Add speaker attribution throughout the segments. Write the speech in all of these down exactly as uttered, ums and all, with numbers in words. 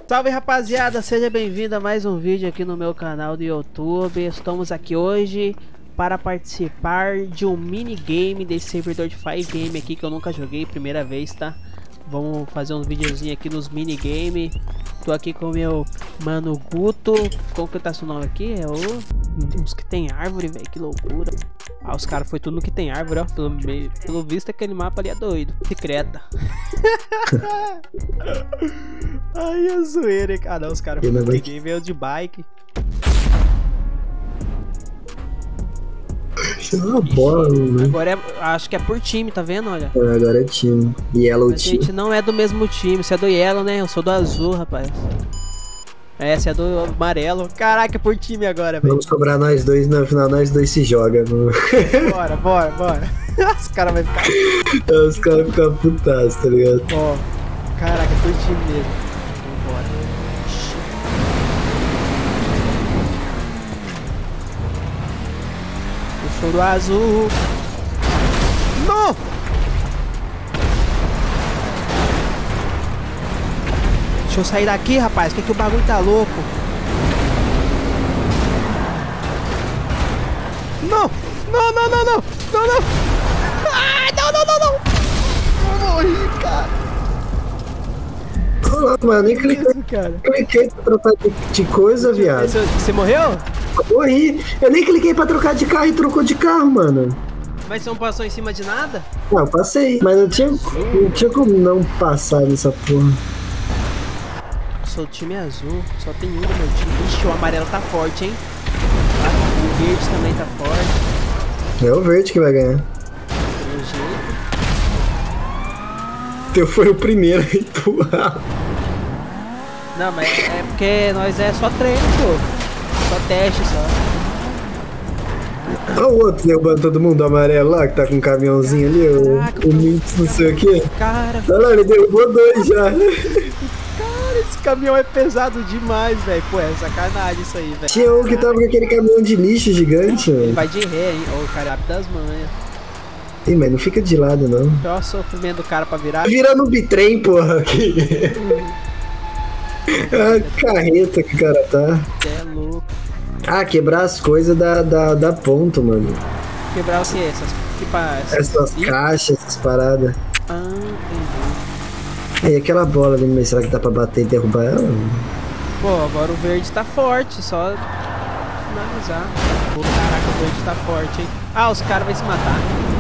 Speaker 1: Salve rapaziada, seja bem-vindo a mais um vídeo aqui no meu canal do YouTube. Estamos aqui hoje para participar de um minigame desse servidor de Five Game aqui que eu nunca joguei, primeira vez, tá? Vamos fazer um videozinho aqui nos minigame. Tô aqui com o meu mano Guto. Como que tá seu nome aqui? É o... Uns que tem árvore, velho, que loucura. Ah, os caras foi tudo no que tem árvore, ó. Pelo, meio... Pelo visto aquele mapa ali é doido. Secreta. Ai, a zoeira, hein? Ah, não, os caras foram ninguém veio de bike.
Speaker 2: Uma bola, né?
Speaker 1: Agora é, acho que é por time, tá vendo? Olha.
Speaker 2: É, agora é time. Yellow
Speaker 1: a
Speaker 2: team.
Speaker 1: gente não é do mesmo time. Você é do Yellow, né? Eu sou do azul, rapaz. É, você é do amarelo. Caraca, é por time agora, velho.
Speaker 2: Vamos cobrar nós dois, no final nós dois se joga. No...
Speaker 1: Bora, bora, bora. Os caras vão ficar...
Speaker 2: Os caras vão ficar putaços, tá ligado?
Speaker 1: Ó, caraca, é por time mesmo. Vambora. Eu sou do azul. Não! Deixa eu sair daqui, rapaz, que aqui o bagulho tá louco. Não! Não, não, não, não! Não, não! Ai, não, não, não, não! Eu morri, cara!
Speaker 2: Caraca, mano, nem cliquei,
Speaker 1: Isso, cara.
Speaker 2: cliquei pra trocar de, de coisa, viado.
Speaker 1: Você, você morreu?
Speaker 2: Eu morri. Eu nem cliquei pra trocar de carro e trocou de carro, mano.
Speaker 1: Mas você não passou em cima de nada?
Speaker 2: Não, eu passei, mas não tinha, não tinha como não passar nessa porra.
Speaker 1: Sou o time azul, só tem um no meu time. Ixi, o amarelo tá forte, hein? O verde também tá forte.
Speaker 2: É o verde que vai ganhar.
Speaker 1: Pelo jeito.
Speaker 2: Teu foi o primeiro a empurrar.
Speaker 1: Não, mas é porque nós é só treino, pô. Só teste, só.
Speaker 2: Olha o outro derrubando todo mundo, o amarelo lá, que tá com um caminhãozinho ali,
Speaker 1: Caraca,
Speaker 2: o, o Minx, não sei o que.
Speaker 1: Cara,
Speaker 2: Olha lá, ele derrubou dois já.
Speaker 1: cara, esse caminhão é pesado demais, velho. Pô, é sacanagem isso aí, velho.
Speaker 2: Tinha um que tava com aquele caminhão de lixo gigante,
Speaker 1: Ele
Speaker 2: velho.
Speaker 1: vai de ré, hein? Ô, o cara abre das manhas.
Speaker 2: Ih, mas não fica de lado, não.
Speaker 1: Olha o sofrimento do cara pra virar.
Speaker 2: Virando um bitrem, porra, aqui. A carreta que o cara tá.
Speaker 1: Você é louco.
Speaker 2: Ah, quebrar as coisas da, da, da ponto, mano.
Speaker 1: Quebrar o que? Essas, tipo, essas,
Speaker 2: Essas caixas, essas paradas.
Speaker 1: Ah, entendi.
Speaker 2: E aquela bola ali, mas será que dá pra bater e derrubar ela?
Speaker 1: Pô, agora o verde tá forte, só finalizar. Pô, caraca, o verde tá forte, hein? Ah, os caras vão se matar.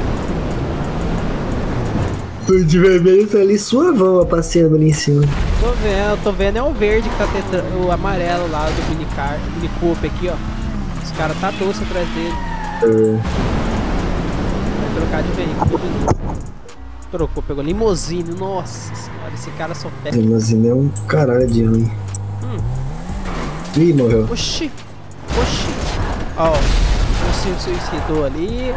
Speaker 2: O de vermelho tá ali suavão, passeando ali em cima.
Speaker 1: Tô vendo, tô vendo é o verde que tá tentando, o amarelo lá do minicar, do mini coupe aqui, ó. Os caras tá doce atrás dele.
Speaker 2: É.
Speaker 1: Vai trocar de veículo. Trocou, pegou limousine, nossa senhora, esse cara só pega.
Speaker 2: Limousine é um caralho de ruim.
Speaker 1: Hum.
Speaker 2: Ih, morreu.
Speaker 1: Oxi, oxi. Ó, o se suicidou ali.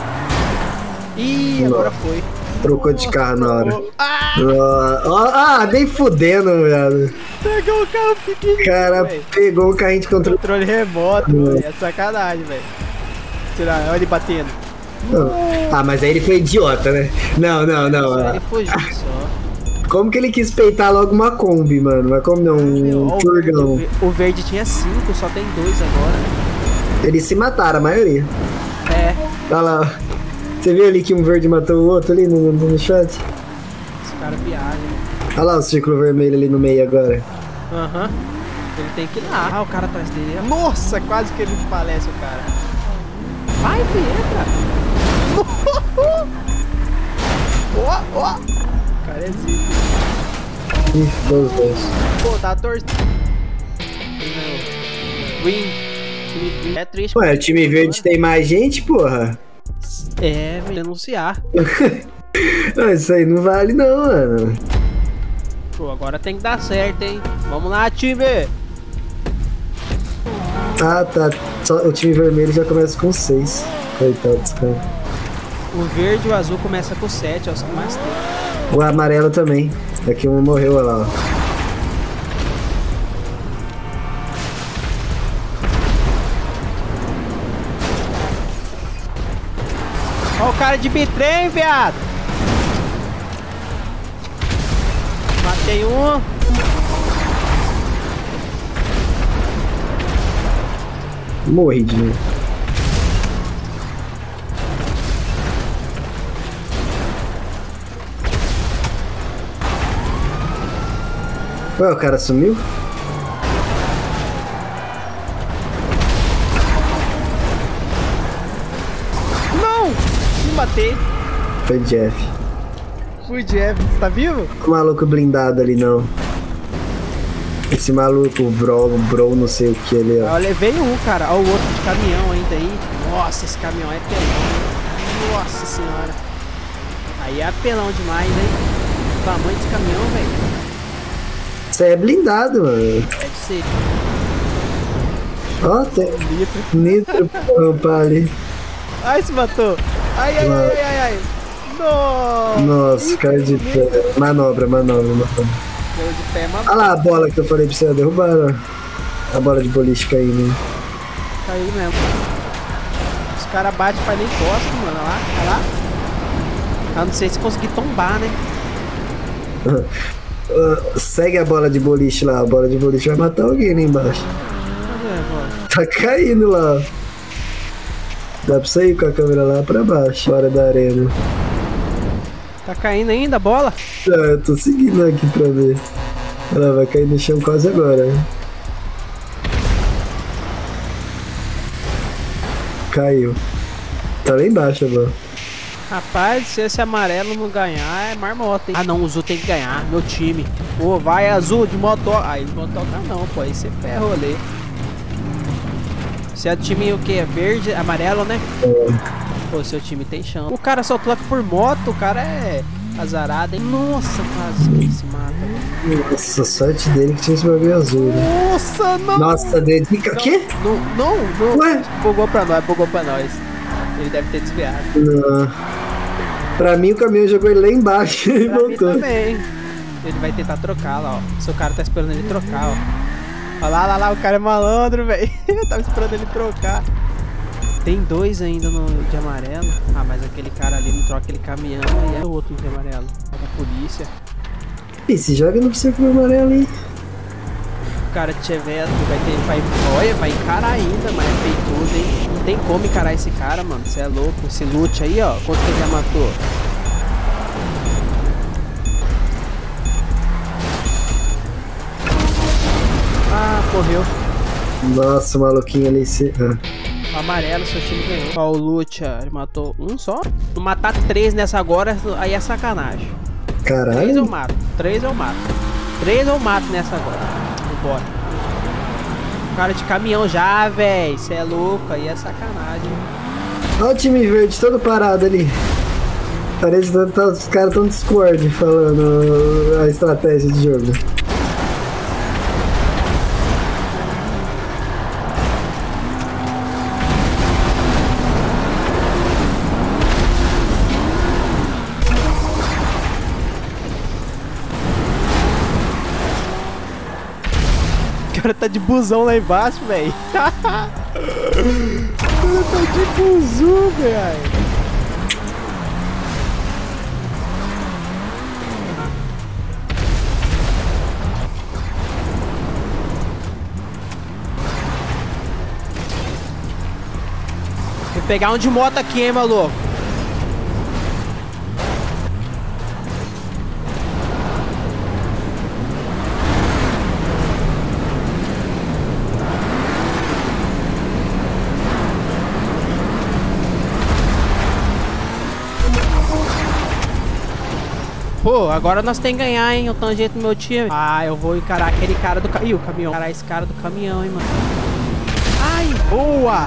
Speaker 1: Ih, agora foi.
Speaker 2: Trocou de carro na hora.
Speaker 1: Ah!
Speaker 2: Ah, ah, nem fudendo, velho.
Speaker 1: Pegou o carro pequenininho.
Speaker 2: O cara
Speaker 1: véio.
Speaker 2: pegou o carrinho de controle.
Speaker 1: Controle remoto, véio. É sacanagem, velho. Será? Olha ele batendo.
Speaker 2: Ah, mas aí ele foi idiota, né? Não, não, não.
Speaker 1: Só
Speaker 2: Ah.
Speaker 1: ele fugiu só.
Speaker 2: Como que ele quis peitar logo uma Kombi, mano? Mas como não? Um
Speaker 1: Ó, o,
Speaker 2: furgão.
Speaker 1: verde, o verde tinha cinco, só tem dois agora.
Speaker 2: Eles se mataram, a maioria.
Speaker 1: É,
Speaker 2: Olha lá. Você viu ali que um verde matou o outro ali no, no chat?
Speaker 1: os caras viajam.
Speaker 2: Olha lá o círculo vermelho ali no meio agora.
Speaker 1: Aham. Uhum. Ele tem que ir lá. Ah, o cara atrás dele. Nossa, quase que ele falece o cara. Vai, filho, entra. Ó, ó. O cara é zica.
Speaker 2: Ih, dois, dois.
Speaker 1: Pô, tá torcendo. Win. É triste.
Speaker 2: Ué, o time verde tem mais gente, porra?
Speaker 1: É, vem denunciar.
Speaker 2: Não, isso aí não vale não, mano.
Speaker 1: Pô, agora tem que dar certo, hein? Vamos lá, time!
Speaker 2: Ah, tá. Só, o time vermelho já começa com seis. Coitados, cara.
Speaker 1: O verde e o azul começa com sete, é os que mais tem.
Speaker 2: O amarelo também. Aqui um morreu, olha lá, ó.
Speaker 1: Ó o cara de bitrem, viado! Matei um.
Speaker 2: Morri de novo. Ué, o cara sumiu?
Speaker 1: Não! Me matei.
Speaker 2: Foi Jeff.
Speaker 1: Fui Jeff. Você tá vivo?
Speaker 2: O maluco blindado ali, não. Esse maluco, o Bro, o Bro, não sei o que ele é.
Speaker 1: Eu levei um, cara. Olha o outro de caminhão ainda aí. Nossa, esse caminhão é pelão. Nossa senhora. Aí é apelão demais, hein? O tamanho desse caminhão, velho.
Speaker 2: Isso aí é blindado, mano.
Speaker 1: Deve ser.
Speaker 2: Ó, tem
Speaker 1: Nitro.
Speaker 2: nitro pra rampar ali.
Speaker 1: Ai, se matou. Ai, ai, ai, ai, ai. Nossa.
Speaker 2: Nossa, caiu de pé. Manobra, manobra, manobra.
Speaker 1: Deu de pé, mano.
Speaker 2: Olha lá a bola que eu falei pra você derrubar, ó. A bola de boliche caindo, hein?
Speaker 1: Caiu mesmo. Os caras batem e fazem nem costa, mano. Olha lá, olha lá. A não ser se conseguir tombar, né?
Speaker 2: Uh, segue a bola de boliche lá. A bola de boliche vai matar alguém ali embaixo.
Speaker 1: Cadê a bola?
Speaker 2: Tá caindo lá. Dá pra sair com a câmera lá pra baixo, fora da arena.
Speaker 1: Tá caindo ainda a bola?
Speaker 2: Ah, eu tô seguindo aqui pra ver. Ela vai cair no chão quase agora. Né? Caiu. Tá lá embaixo agora.
Speaker 1: Rapaz, se esse amarelo não ganhar, é marmota, hein? Ah não, o Azul tem que ganhar, meu time. Pô, vai Azul de motoca. Aí de motoca não, pô, aí você ferra o rolê. Se é time o que? Verde, amarelo, né?
Speaker 2: É.
Speaker 1: Pô, seu time tem chance. O cara só troca por moto, o cara é azarado, hein? Nossa, quase ele se mata.
Speaker 2: Nossa, a sorte dele que tinha esse bagulho azul, né?
Speaker 1: Nossa, não!
Speaker 2: Nossa, dele. O quê?
Speaker 1: Não, não, não.
Speaker 2: Ué?
Speaker 1: Bugou pra nós, bugou pra nós. Ele deve ter desviado.
Speaker 2: Não. Pra mim o caminhão jogou ele lá embaixo e
Speaker 1: Pra mim
Speaker 2: voltou.
Speaker 1: também. Ele vai tentar trocar lá, ó. Seu cara tá esperando ele trocar, ó. Olha lá, lá, lá, o cara é malandro, velho. Eu tava esperando ele trocar. Tem dois ainda no de amarelo. Ah, mas aquele cara ali não troca aquele caminhão e é o outro de amarelo. É da polícia.
Speaker 2: E se joga no círculo amarelo aí.
Speaker 1: O cara tiver, vai ter, vai, olha, vai encarar ainda, mas é feitudo, hein? Não tem como encarar esse cara, mano. Você é louco. Esse loot aí, ó. Quanto que ele já matou? Ah, correu.
Speaker 2: Nossa, o maluquinho ali se. Ah.
Speaker 1: O amarelo, seu time ganhou. Ó, o Lucha, ele matou um só. Não matar três nessa agora, aí é sacanagem.
Speaker 2: Caralho.
Speaker 1: Três eu mato. Três eu mato. Três eu mato nessa agora. Vambora. Cara de caminhão já, velho. Você é louco, aí é sacanagem.
Speaker 2: Olha o time verde todo parado ali. Parece que tá, os caras tão Discord falando a estratégia de jogo.
Speaker 1: O cara tá de busão lá embaixo, velho. O cara tá de busão, velho. Vou pegar um de moto aqui, hein, maluco. Pô, agora nós tem que ganhar, hein? Eu tô jeito no meu time. Ah, eu vou encarar aquele cara do caminhão. Ih, o caminhão. Encarar esse cara do caminhão, hein, mano. Ai, boa!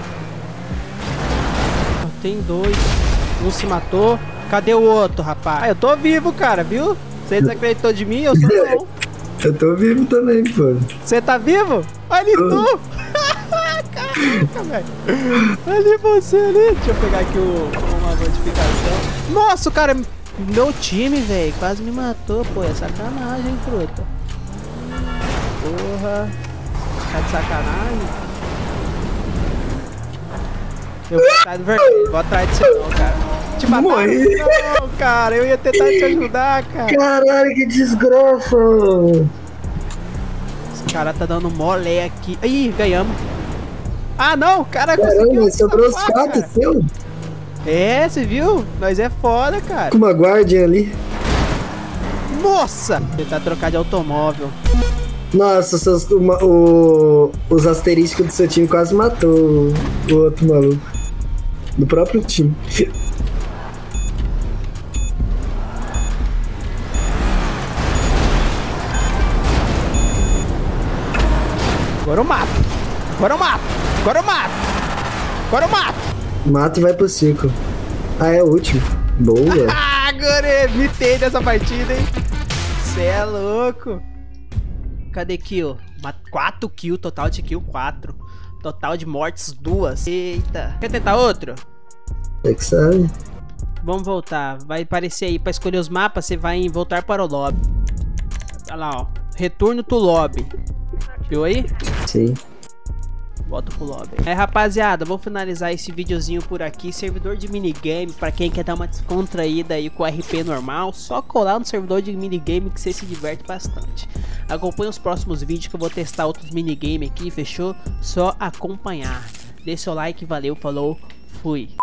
Speaker 1: Tem dois. Um se matou. Cadê o outro, rapaz? Ah, eu tô vivo, cara, viu? Você desacreditou de mim? Eu sou não.
Speaker 2: Eu tô vivo também, pô.
Speaker 1: Você tá vivo? Olha ali tu! Caraca, velho. Ali você ali. Deixa eu pegar aqui o, uma notificação. Nossa, o cara... Meu time, velho, quase me matou, pô. É sacanagem, hein, truta. Porra. Tá de sacanagem? Eu vou atrás do vermelho, vou atrás de você não, cara. Te matar não, cara. Eu ia tentar te ajudar, cara.
Speaker 2: Caralho, que desgraça.
Speaker 1: Esse cara tá dando mole aqui. Ih, ganhamos. Ah, não, cara,
Speaker 2: Caramba,
Speaker 1: conseguiu
Speaker 2: sobrou os
Speaker 1: escapar,
Speaker 2: quatro,
Speaker 1: cara.
Speaker 2: seu.
Speaker 1: É, você viu? Nós é foda, cara.
Speaker 2: Com uma guardian ali.
Speaker 1: Nossa! Tentar trocar de automóvel.
Speaker 2: Nossa, seus, uma, o, os asterísticos do seu time quase matou o, o outro maluco. Do próprio time.
Speaker 1: Agora eu mato. Agora eu mato. Agora eu mato. Agora eu mato.
Speaker 2: Mata e vai pro círculo. Ah, é o último. Boa.
Speaker 1: Ah, agora eu mitei dessa partida, hein? Cê é louco. Cadê kill? quatro kills, total de kill quatro. Total de mortes duas. Eita. Quer tentar outro?
Speaker 2: É que sabe.
Speaker 1: Vamos voltar. Vai aparecer aí. Pra escolher os mapas, você vai em voltar para o lobby. Olha lá, ó. Retorno to lobby. Viu aí?
Speaker 2: Sim.
Speaker 1: Volta pro lobby. É, rapaziada, vou finalizar esse videozinho por aqui. Servidor de minigame, pra quem quer dar uma descontraída aí com o R P normal, só colar no servidor de minigame que você se diverte bastante. Acompanhe os próximos vídeos que eu vou testar outros minigame aqui, fechou? Só acompanhar. Deixe seu like, valeu, falou, fui.